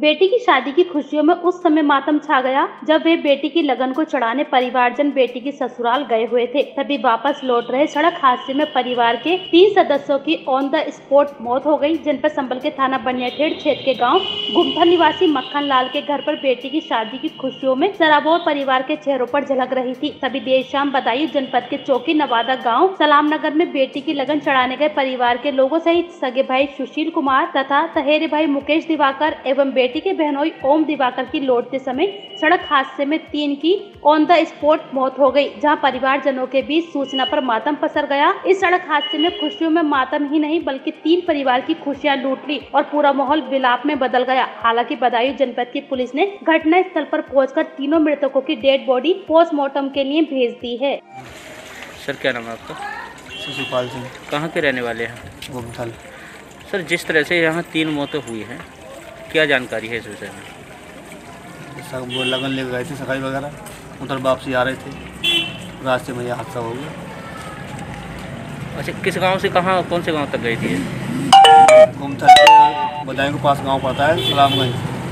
बेटी की शादी की खुशियों में उस समय मातम छा गया जब वे बेटी की लगन को चढ़ाने परिवारजन बेटी की ससुराल गए हुए थे। तभी वापस लौट रहे सड़क हादसे में परिवार के 3 सदस्यों की ऑन द स्पॉट मौत हो गई। जनपद संबल के थाना बनियाठेड़ क्षेत्र के गांव गुम्फा निवासी मक्खन लाल के घर पर बेटी की शादी की खुशियों में सराबोर परिवार के चेहरों पर झलक रही थी। तभी देर शाम बदायूं जनपद के चौकी नवादा गाँव सलाम नगर में बेटी की लगन चढ़ाने गए परिवार के लोगों सहित सगे भाई सुशील कुमार तथा सहेरे भाई मुकेश दिवाकर एवं बेटी के बहनोई ओम दिवाकर की लौटते समय सड़क हादसे में 3 की ऑन द स्पॉट मौत हो गई, जहां परिवारजनों के बीच सूचना पर मातम पसर गया। इस सड़क हादसे में खुशियों में मातम ही नहीं बल्कि 3 परिवार की खुशियां लूट ली और पूरा माहौल विलाप में बदल गया। हालांकि बदायूं जनपद की पुलिस ने घटना स्थल पर पहुंचकर तीनों मृतकों की डेड बॉडी पोस्टमार्टम के लिए भेज दी है। सर क्या नाम है आपका? शिशुपाल सिंह। कहाँ के रहने वाले हैं? गुमथल। सर जिस तरह से यहाँ 3 मौतें हुई हैं, क्या जानकारी है इस विषय में? सब वो लगन ले गए थे सगाई वगैरह, उधर वापसी आ रहे थे, रास्ते में यह हादसा हो गया। अच्छा, किस गांव से कहाँ, कौन से गांव तक गई थी? गुमथल से बदायूं के पास गांव पड़ता है सलामगंज।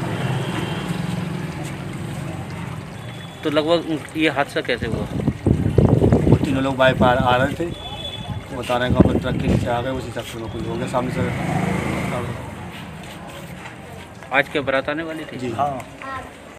तो लगभग ये हादसा कैसे हुआ? वो तीनों लोग बाइक पर आ रहे थे, तो बता रहे हैं कि ट्रक के नीचे आ गए, उसी शख्स में कुछ हो गया सामने से। आज क्या बारात आने वाली थी? जी हाँ।